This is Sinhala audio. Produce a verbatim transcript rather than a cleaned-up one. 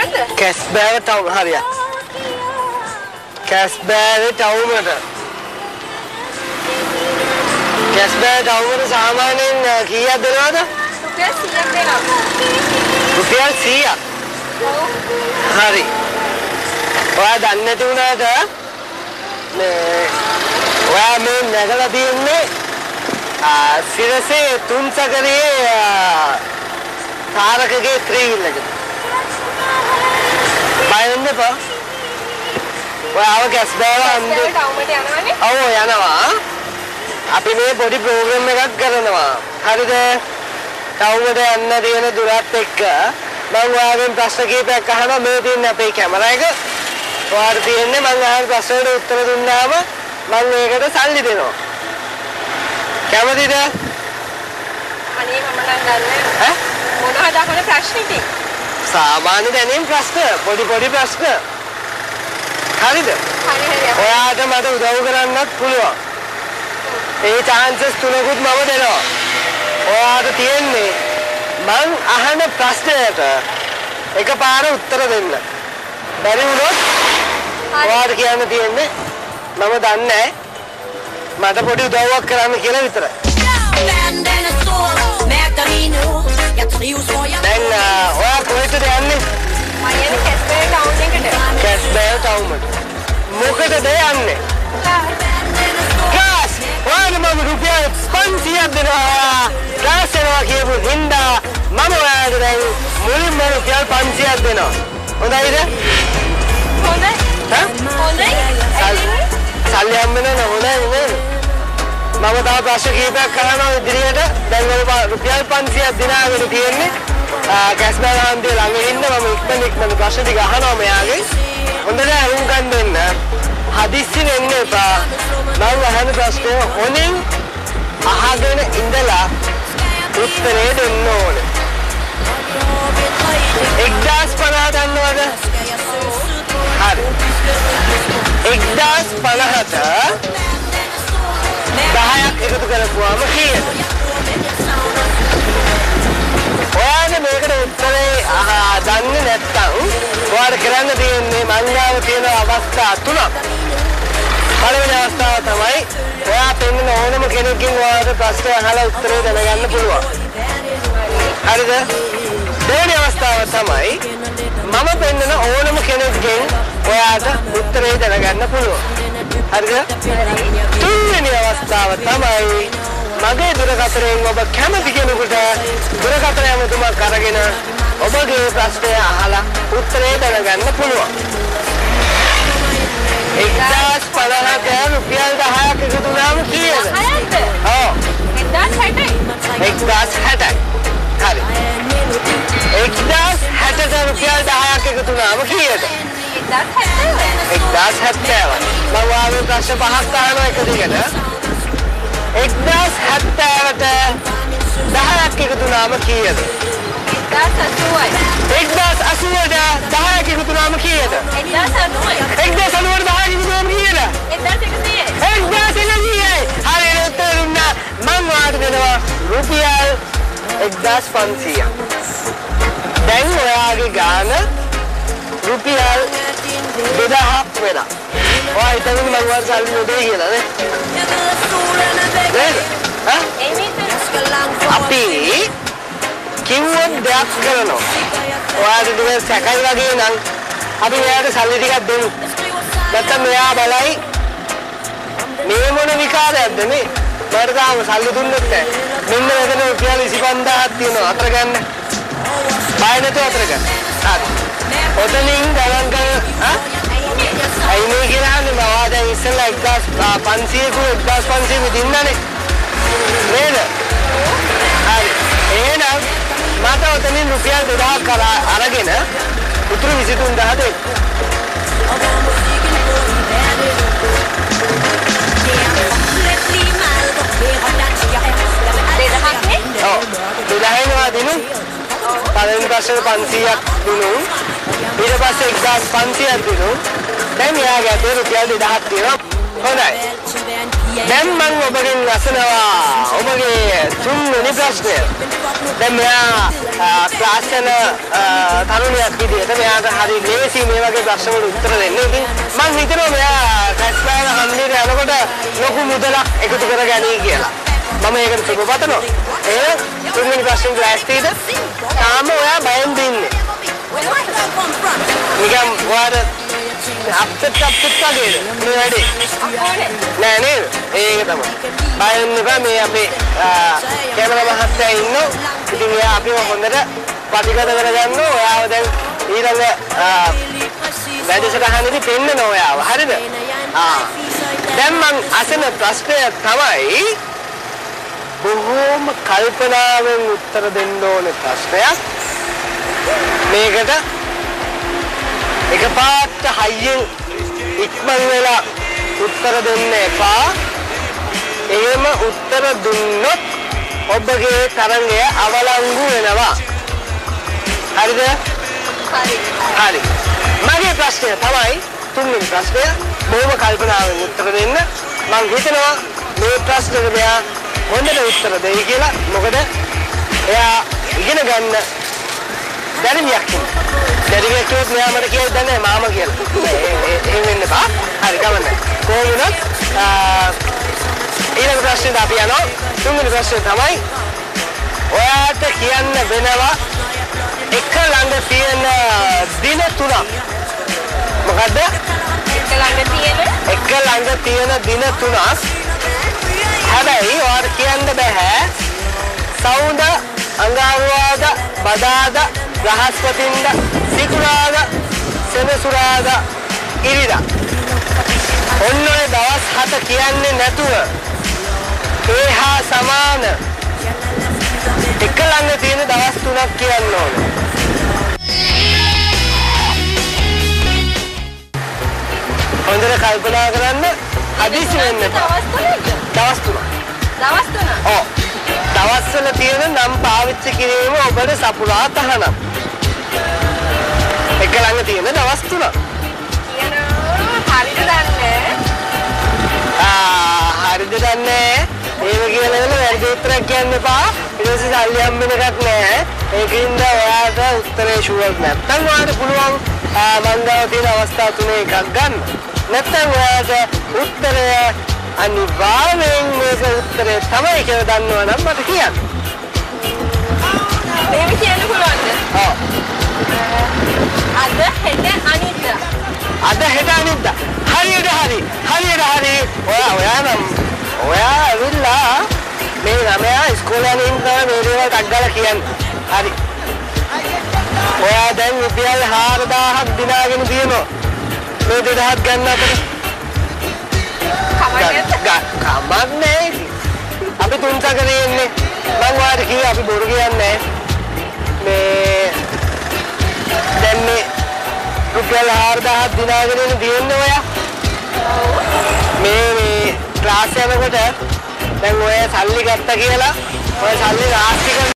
කැස්බෑව ටවුන් හරියට. කැස්බෑවේ ටවුනට. කැස්බෑව ටවුනට සාමාන්‍යයෙන් කීයක් දෙනවද? රුපියල් සීයක් දෙනවා. රුපියල් සීයක්. හරි. ඔයා දන්නේ නැති වුණාට මේ ඔයා මේ නැගලා තියන්නේ සිරසේ තුන්සකරේ තාරකගේ ත්‍රිවිල් එක. බයින්න එපා. ඔයාව කැස්බෑව අන්දේ ටවුමට යනවනේ. ඔව් යනවා. අපි මේ පොඩි ප්‍රෝග්‍රෑම් එකක් කරනවා. හරිද? ටවුමට යන්න තියෙන දුරත් එක්ක මම ඔයාගෙන් ප්‍රශ්න කිහිපයක් අහනවා. මේ තියෙන අපේ කැමරා එක. ඔයාට තියෙන්නේ මම අහන ප්‍රශ්න වලට උත්තර දුන්නාම මම ඒකට සල්ලි දෙනවා. කැමතිද? අනේ මම නම් දන්නේ ඈ මොනවද අහන ප්‍රශ්න ඉතින්? සාමාන්‍ය දැනීම් ප්‍රශ්න, පොඩි පොඩි ප්‍රශ්න. හරිද? හරි හරි. ඔයාට මට උදව් කරන්නත් පුළුවන්. ඒ chances තුනකුත් මම දෙනවා. ඔයාට තියෙන්නේ මං අහන ප්‍රශ්නයට එකපාර උත්තර දෙන්න. බැරි වුණොත් ඔයාට කියන්න තියෙන්නේ මම දන්නේ නැහැ. මට පොඩි උදව්වක් කරන්න කියලා විතරයි. දැන් ඔයා කොහෙටද යන්නේ? මම යන්නේ කැස්බෑව ටවුන් එකට. කැස්බෑව ටවුමට. මොකටද යන්නේ? ක්ලාස්. ඔයාට මම රුපියල් පන්සියක් දෙනවා. ක්ලාස් යනවා කියපු හින්දා මම ඔයාට දැන් මුලින්ම රුපියල් පන්සියක් දෙනවා. හොඳයිද? හොඳයි. හා? හොඳයි. සල්ලි හම්බෙන්නේ නැහැ හොඳයි නේද? මම තව ප්‍රශ්න කිහිපයක් අහනවා ඉදිරියට. දැන් ඔය රුපියල් පන්සියක් දිනාගෙන තියෙන්නේ. කැස්බෑව හන්දිය ළඟ ඉන්න මම ඉක්මන ඉක්මන ප්‍රශ්න ටික අහනවා මෙයාගේ. හොඳට අහුම්කම් දෙන්න. හදිස්සි වෙන්න එපා. මම අහන ප්‍රශ්න හොනින් අහගෙන ඉඳලා උත්තරේ දෙන්න ඕනේ. එක්දාස් පනහ දන්නවද? හරි. එක්දාස් පනහට දහයක් එකතු කරපුවාම කීයද? ඔයාලා මේකට උත්තරේ දන්නේ නැත්නම් ඔයාලා කරන්න තියෙන්නේ මංගාව තියෙන අවස්ථා තුනක්. පළවෙනි අවස්ථාව තමයි ඔයා පෙන්නන ඕනම කෙනෙක්ගෙන් ඔයාලට ප්‍රශ්න අහලා උත්තරේ දැනගන්න පුළුවන්. හරිද? දෙවෙනි අවස්ථාව තමයි මම පෙන්නන ඕනම කෙනෙක්ගෙන් ඔයාට උත්තරේ දැනගන්න පුළුවන්. හරිද? තුන්වෙනි අවස්ථාව තමයි මගේ දුරකථනයෙන් ඔබ කැමති කෙනෙකුට දුරකථන ඇමතුමක් අරගෙන ඔබගේ ප්‍රශ්නය අහලා උත්තරේ දැනගන්න පුළුවන්. එක්දාස් පනහට රුපියල් දහයක් එකතු වුණාම කීයද? දහයක්ද? ඔව්. එක්දාස් හැටයි. එක්දාස් හැටයි. හරි. එක්දාස් හැටට රුපියල් දහයක් එකතු වුණාම කීයද? එක්දාස් හැත්තෑව. එක්දාස් හැත්තෑව. මම ඔයාලට ප්‍රශ්න පහක් අහනවා එක දිගට. එක්දාස් හැත්තෑවට දහයක් එකතු වුණාම කීයද? එක්දාස් අසූවයි. එක්දාස් අසූවට දහයක් එකතු වුණාම කීයද? එක්දාස් අනූවයි. එක්දාස් අනූවට දහයක් එකතු වුණාම කීයද? එක්දාස් එකසියයි. එක්දාස් එකසියයි. හරි උත්තර දුන්නා. මම ඔයාලට දෙනවා රුපියල් එක්දාස් පන්සීයක්. දැන් ඔයාගේ ගාන රුපියල් දෙදහක් වෙනවා. ඔයා හිතන්නේ මම ඔයාලට සල්ලි නොදෙයි කියලා නේ? නේද? හා? අපි කිව්වොත් දෙයක් කරනවා. ඔයාට ටික සැකයි වගේ නම් අපි මෙයාට සල්ලි ටිකක් දෙමු. නැත්නම් මෙයා බලයි මේ මොන විකාරයක්ද මේ? මට තාම සල්ලි දුන්නෙත් නැහැ. මෙන්න මෙතන රුපියල් විසි පන්දාහක් තියෙනවා අතර ගන්න. බය නැතුව අතර ගන්න. හරි. ඔතනින් ගණන් කරන හා? අයිනේ කියලානේ මම දැන් ඉස්සෙල්ලා එක්දාස් පන්සීය කුයි එක්දාස් පන්සීය විදින්නනේ. නේද? හරි. එහෙනම් මට ඔතනින් රුපියල් දෙදහක් අරගෙන උතුරු විසි තුන්දාහ දෙන්න. ඔව්. දෙදහේනවා දිනු. පළවෙනි ප්‍රශ්නේ පන්සීයක් දුනු. ඊට පස්සේ එක්දාස් පන්සීයක් දුනු. දැන් යාගේ අතේ රුපියල් දෙදහක් තියෙනවා. හොඳයි. දැන් මම ඔබගෙන් අසනවා ඔබගේ තුන්වෙනි ප්‍රශ්නය. දැන් මෙයා ක්ලාස් යන තරුණයෙක් විදිහට මෙයාට හරි ලේසි මේ වගේ ප්‍රශ්න වලට උත්තර දෙන්න. ඉතින් මම හිතනවා මෙයා ටැස්ට් එක හන්දියට යනකොට ලොකු මුදලක් එකතු කරගනී කියලා. මම ඒකට සුබ පතනවා. ඒ තුන්වෙනි ප්‍රශ්නේ ලෑස්තිද? තාම ඔයා බයෙන් දින්නේ. නිකම් ඔයාට අප්සෙට් අප්සෙට් වගේද මේ වැඩේ? නෑ නේද? ඒක තමයි. බයෙන් නෙවෙයි මේ අපේ කැමරා මහත්තයා ඉන්නෝ. ඉතින් එයා අපිව හොඳට ප්‍රතිගත කරගන්න ඔයාව දැන් ඊළඟ වැඩසටහනේදී පෙන්නන ඔයාව. හරිද? ආ. දැන් මං අසන ප්‍රශ්නය තමයි බොහෝම කල්පනාවෙන් උත්තර දෙන්න ඕන ප්‍රශ්නයක්. මේකට එකපාරට හයියෙන් ඉක්මන් වෙලා උත්තර දෙන්න එපා. එහෙම උත්තර දුන්නොත් ඔබගේ තරඟය අවලංගු වෙනවා. හරිද? හරි. හරි. මගේ ප්‍රශ්නය තමයි තුන්වෙනි ප්‍රශ්නය. බොහොම කල්පනාවෙන් උත්තර දෙන්න. මම හිතනවා මේ ප්‍රශ්නෙට මෙයා හොඳට උත්තර දෙයි කියලා. මොකද එයා ඉගෙන ගන්න දැරිවියක් ඉන්නවා. දැරිවියක් කියොත් මෙයා මට කියයි දන්නේ මාමා කියලා. එහෙම වෙන්න එපා. හරි ගමන්න. කොහොමද? ඊළඟ ප්‍රශ්නෙට අපි යනවා. තුන්වෙනි ප්‍රශ්නේ තමයි ඔයාට කියන්න වෙනවා එක ළඟ තියෙන දින තුනක්. මොකද්ද? එක ළඟ තියෙන එක ළඟ තියෙන දින තුනක්. හැබැයි ඔයාට කියන්න බෑ සවුන්ද, අඟහරුවාද, බදාදා, බ්‍රහස්පතින්ද, සිකුරාදා, සෙනසුරාදා, ඉරිදා. ඔන්න ඔය දවස් හත කියන්නේ නැතුව ඒ හා සමාන එක ළඟ තියෙන දවස් තුනක් කියන්න ඕන. හොඳට කල්පනා කරන්න. හදිසි වෙන්න එපා. දවස් තුනක්. දවස් තුනක්. ඔව්. දවස් වල තියෙන නම් පාවිච්චි කිරීම ඔබට සපුරා තහනම්. එක ළඟ තියෙන දවස් තුනක්. කියනවා හරිද දන්නේ? ආ හරිද දන්නේ? ඒක කියලා නේද වැඩි උත්තරයක් කියන්න එපා. ඊට පස්සේ සල්ලි හම්බෙන එකක් නෑ. ඒකින්ද ඔයාට උත්තරේ ෂුවර් නැත්තම් ඔයාට පුළුවන් මං ගාව තියෙන අවස්ථා තුනේ එකක් ගන්න. නැත්තම් ඔයාට උත්තරය අනිවාර්යෙන් මේක උත්තරේ තමයි කියලා දන්නවනම් මට කියන්න. මේක කියන්න පුළුවන්ද? ඔව්. අද හෙට අනිද්දා. අද හෙට අනිද්දා. හරියට හරි. හරියට හරි. ඔයා ඔයා නම් ඔයා ඇවිල්ලා මේ ළමයා ඉස්කෝලේ යන ඉන්න මේ දේවල් ටක් ගාලා කියන්නේ. හරි. ඔයා දැන් රුපියල් හාරදාහක් දිනාගෙන තියෙනවා. මේ දෙදහක් ගන්න අපිට. කමක් නෑ. අපි තුන්ස කරේ ඉන්නේ. මං ඔයාලට කිව්වා අපි බොරු කියන්නේ මේ දැන් මේ රුපියල් හාරදාහක් දිනාගෙන ඉන්න තියෙන්නේ ඔයා. මේ මේ ක්ලාස් යනකොට දැන් ඔය සල්ලි ගත්තා කියලා ඔය සල්ලි රාශි